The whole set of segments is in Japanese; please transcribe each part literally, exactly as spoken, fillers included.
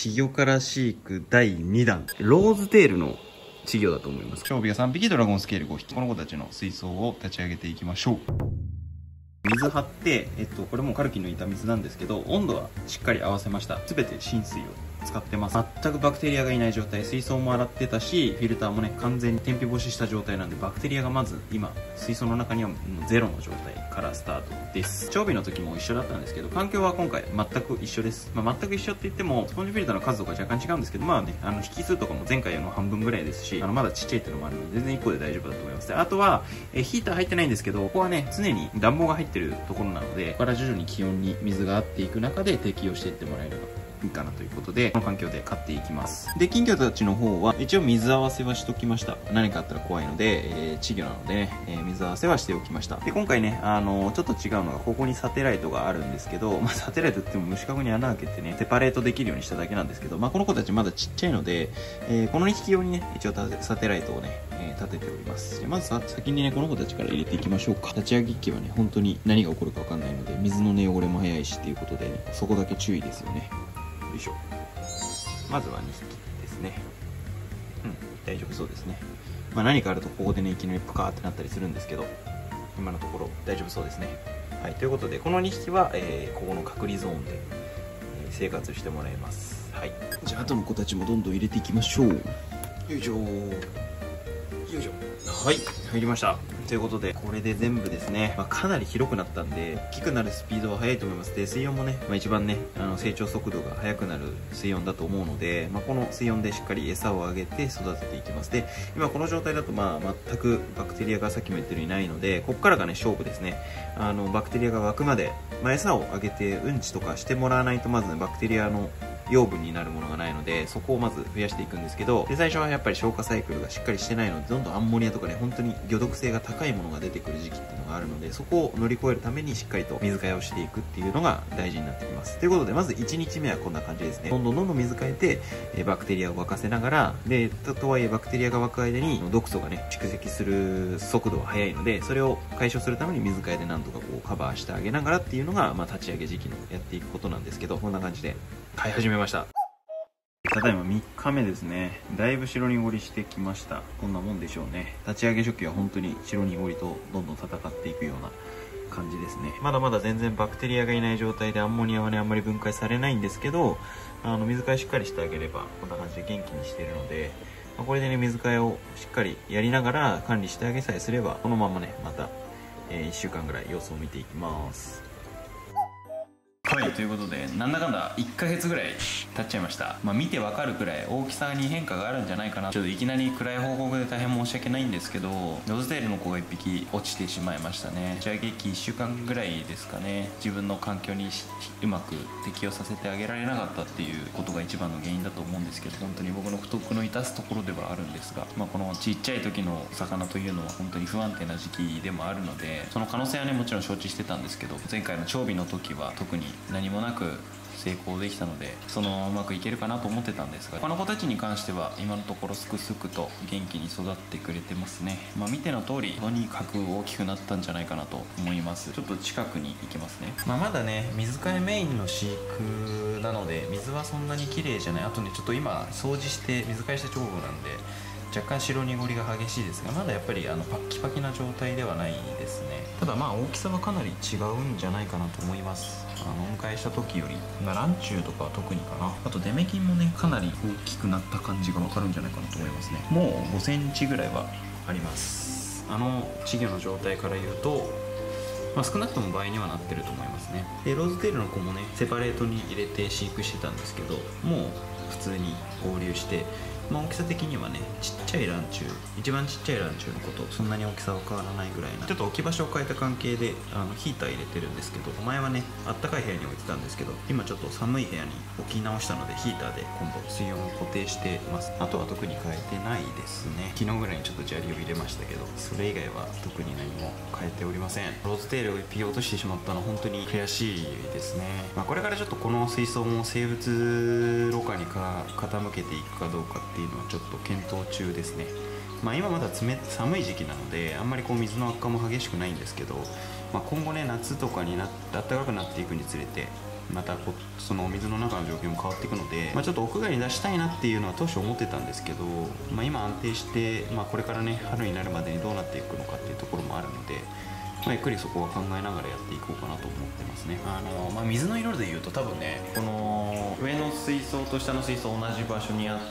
稚魚から飼育だいにだん、ローズテールの稚魚だと思います。ショウビがさんびき、ドラゴンスケールごひき、この子たちの水槽を立ち上げていきましょう。水張って、えっと、これもカルキ抜いた水なんですけど、温度はしっかり合わせました。すべて浸水を使ってます。全くバクテリアがいない状態、水槽も洗ってたし、フィルターもね完全に天日干しした状態なんで、バクテリアがまず今水槽の中にはゼロの状態からスタートです。調備の時も一緒だったんですけど、環境は今回全く一緒です。まあ、全く一緒って言ってもスポンジフィルターの数とか若干違うんですけど、まあね、あの引数とかも前回の半分ぐらいですし、あのまだちっちゃいっていうのもあるので全然いっこで大丈夫だと思います。であとはえヒーター入ってないんですけど、ここはね常に暖房が入ってるところなので、ここから徐々に気温に水が合っていく中で適応していってもらえればいいかなということで、この環境で飼っていきます。で金魚たちの方は一応水合わせはしときました。何かあったら怖いので、えー、稚魚なのでね、えー、水合わせはしておきました。で今回ね、あのー、ちょっと違うのが、ここにサテライトがあるんですけど、まあ、サテライトって言っても虫かごに穴開けてねセパレートできるようにしただけなんですけど、まあ、この子たちまだちっちゃいので、えー、このにひき用にね一応サテライトをね、えー、立てております。でまずさ先にねこの子たちから入れていきましょうか。立ち上げ機はね本当に何が起こるか分かんないので、水のね汚れも早いしっていうことで、ね、そこだけ注意ですよね。よいしょ。まずはにひきですね。うん、大丈夫そうですね。まあ何かあるとここでねいきなりプカーってなったりするんですけど、今のところ大丈夫そうですね。はい、ということでこのにひきは、えー、ここの隔離ゾーンで、えー、生活してもらいます。はい、じゃあ後の子たちもどんどん入れていきましょう。よいしょー、よいしょ。はい、入りました。ということでこれで全部ですね、まあ、かなり広くなったんで大きくなるスピードは速いと思います。で水温もね、まあ、一番ねあの成長速度が速くなる水温だと思うので、まあ、この水温でしっかり餌をあげて育てていきます。で今この状態だとまあ全くバクテリアがさっきも言ったようにないので、ここからがね勝負ですね。あのバクテリアが湧くまで、まあ、餌をあげてうんちとかしてもらわないとまずねバクテリアの養分になるものがないので、そこをまず増やしていくんですけど、で最初はやっぱり消化サイクルがしっかりしてないので、どんどんアンモニアとかね本当に魚毒性が高いものが出てくる時期っていうのがあるので、そこを乗り越えるためにしっかりと水替えをしていくっていうのが大事になってきます。ということでまずいちにちめはこんな感じですね。どんどんどんどん水替えて、えバクテリアを沸かせながら、で と, とはいえバクテリアが沸く間に毒素がね蓄積する速度は速いので、それを解消するために水替えでなんとかこうカバーしてあげながらっていうのが、まあ、立ち上げ時期のやっていくことなんですけど、こんな感じで飼い始めました。ただいまみっかめですね。だいぶ白濁りしてきました。こんなもんでしょうね。立ち上げ初期は本当に白濁りとどんどん戦っていくような感じですね。まだまだ全然バクテリアがいない状態でアンモニアはねあんまり分解されないんですけど、あの水替えしっかりしてあげればこんな感じで元気にしているので、まあ、これでね水替えをしっかりやりながら管理してあげさえすれば、このままねまた、えー、いっしゅうかんぐらい様子を見ていきます。はい、ということでなんだかんだいっかげつぐらい経っちゃいました。まあ、見てわかるくらい大きさに変化があるんじゃないかな。ちょっといきなり暗い報告で大変申し訳ないんですけど、ローズテールの子がいっぴき落ちてしまいましたね。立ち上げ期いっしゅうかんぐらいですかね。自分の環境にうまく適応させてあげられなかったっていうことが一番の原因だと思うんですけど、本当に僕の不徳の致すところではあるんですが、まあ、このちっちゃい時の魚というのは本当に不安定な時期でもあるので、その可能性はねもちろん承知してたんですけど、前回の調備の時は特に何もなく成功できたので、そのままうまくいけるかなと思ってたんですが、他の子たちに関しては今のところすくすくと元気に育ってくれてますね。まあ、見ての通りとにかく大きくなったんじゃないかなと思います。ちょっと近くに行きますね。まあ、まだね水替えメインの飼育なので水はそんなに綺麗じゃない。あとねちょっと今掃除して水替えした直後なんで若干白濁りが激しいですが、まだやっぱりあのパッキパキな状態ではないですね。ただまあ大きさはかなり違うんじゃないかなと思います。あのお迎えした時より、まあ、ランチューとかは特にかな。あとデメキンもねかなり大きくなった感じが分かるんじゃないかなと思いますね。もうごセンチぐらいはあります。あの稚魚の状態から言うと、まあ、少なくとも倍にはなってると思いますね。でローズテールの子もねセパレートに入れて飼育してたんですけど、もう普通に合流して、まあ、大きさ的にはねちっちゃいランチュー、一番ちっちゃいランチューの子とそんなに大きさは変わらないぐらいな、ちょっと置き場所を変えた関係であのヒーター入れてるんですけど、前はねあったかい部屋に置いてたんですけど、今ちょっと寒い部屋に置き直したのでヒーターで今度水温を固定してます。あとは特に変えてないですね。昨日ぐらいにちょっと砂利を入れましたけど、それ以外は特に何も変えておりません。ローズテールをいっぴき落としてしまったのは本当に悔しいですね。まあ、これからちょっとこの水槽も生物ろ過にか傾けていくかどうかっていうのはちょっと検討中ですね。まあ、今まだ冷寒い時期なのであんまりこう水の悪化も激しくないんですけど、まあ、今後ね夏とかになって暖かくなっていくにつれてまたこその水の中の状況も変わっていくので、まあ、ちょっと屋外に出したいなっていうのは当初思ってたんですけど、まあ、今安定して、まあ、これからね春になるまでにどうなっていくのかっていうところもあるので、まあ、ゆっくりそこは考えながらやっていこうかなと思ってますね。あの、まあ、水の色でいうと多分ね、この上の水槽と下の水槽同じ場所にあって、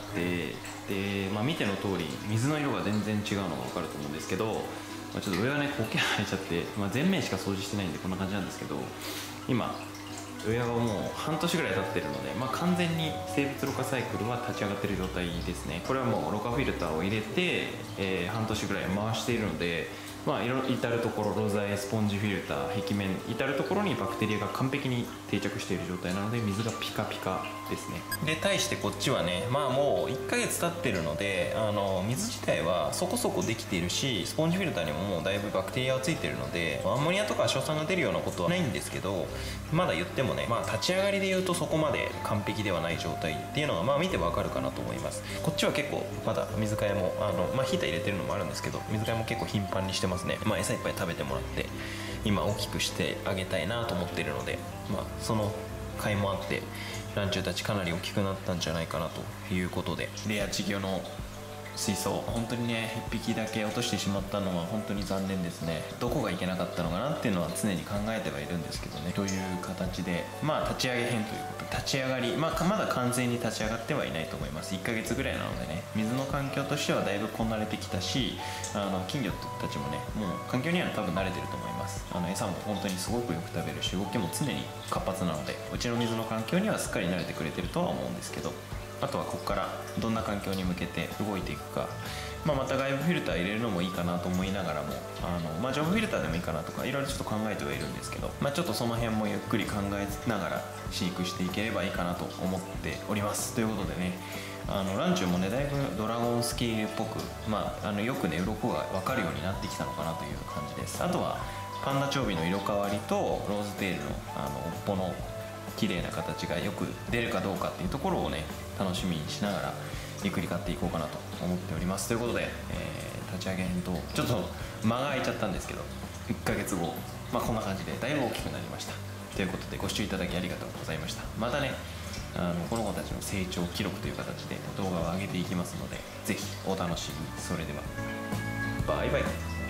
で、まあ、見ての通り水の色が全然違うのが分かると思うんですけど、まあ、ちょっと上はね苔生えちゃって、まあ、全面しか掃除してないんでこんな感じなんですけど、今上はもう半年ぐらい経ってるので、まあ、完全に生物ろ過サイクルは立ち上がってる状態ですね。これはもうろ過フィルターを入れて、えー、半年ぐらい回しているので、まあ、至る所ロザエスポンジフィルター壁面至る所にバクテリアが完璧に定着している状態なので水がピカピカですね。で対してこっちはね、まあもういっかげつ経ってるので、あの水自体はそこそこできているし、スポンジフィルターにももうだいぶバクテリアはついてるので、アンモニアとか硝酸が出るようなことはないんですけど、まだ言ってもね、まあ、立ち上がりで言うとそこまで完璧ではない状態っていうのがまあ見てわかるかなと思います。こっちは結構まだ水替えもあの、まあ、ヒーター入れてるのもあるんですけど、水替えも結構頻繁にしてますね。まあ、餌いっぱい食べてもらって今大きくしてあげたいなと思っているので、まあ、その甲斐もあってランチュウたちかなり大きくなったんじゃないかなということで、レア稚魚の水槽本当にねいっぴきだけ落としてしまったのは本当に残念ですね。どこがいけなかったのかなっていうのは常に考えてはいるんですけどね。という形でまあ立ち上げ編ということで、立ち上がり、まあ、まだ完全に立ち上がってはいないと思います。いっかげつぐらいなのでね、水の環境としてはだいぶこなれてきたし、あの金魚たちもねもう環境には多分慣れてると思います。あの餌も本当にすごくよく食べるし動きも常に活発なので、うちの水の環境にはすっかり慣れてくれてるとは思うんですけど、あとはここからどんな環境に向けて動いていくか、まあ、また外部フィルター入れるのもいいかなと思いながらも、あの、まあ、上部フィルターでもいいかなとかいろいろちょっと考えてはいるんですけど、まあ、ちょっとその辺もゆっくり考えながら飼育していければいいかなと思っております。ということでね、あのランチュウもねだいぶドラゴンスケールっぽく、まあ、あのよくね鱗が分かるようになってきたのかなという感じです。あとはパンダチョウビの色変わりとローズテールのあの尾っぽの綺麗な形がよく出るかどうかっていうところをね楽しみにしながらゆっくり買っていこうかなと思っております。ということで、えー、立ち上げ編とちょっと間が空いちゃったんですけどいっかげつご、まあ、こんな感じでだいぶ大きくなりました。ということでご視聴いただきありがとうございました。またねあのこの子たちの成長記録という形で動画を上げていきますのでぜひお楽しみに。それではバイバイ。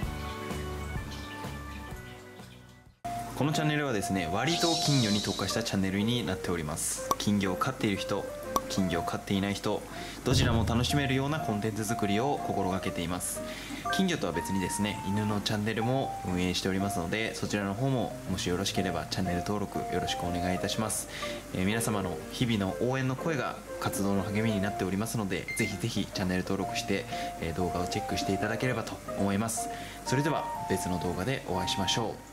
このチャンネルはですね割と金魚に特化したチャンネルになっております。金魚を飼っている人、金魚を飼っていない人、どちらも楽しめるようなコンテンツ作りを心がけています。金魚とは別にですね犬のチャンネルも運営しておりますので、そちらの方ももしよろしければチャンネル登録よろしくお願いいたします。えー、皆様の日々の応援の声が活動の励みになっておりますので、ぜひぜひチャンネル登録して、えー、動画をチェックしていただければと思います。それでは別の動画でお会いしましょう。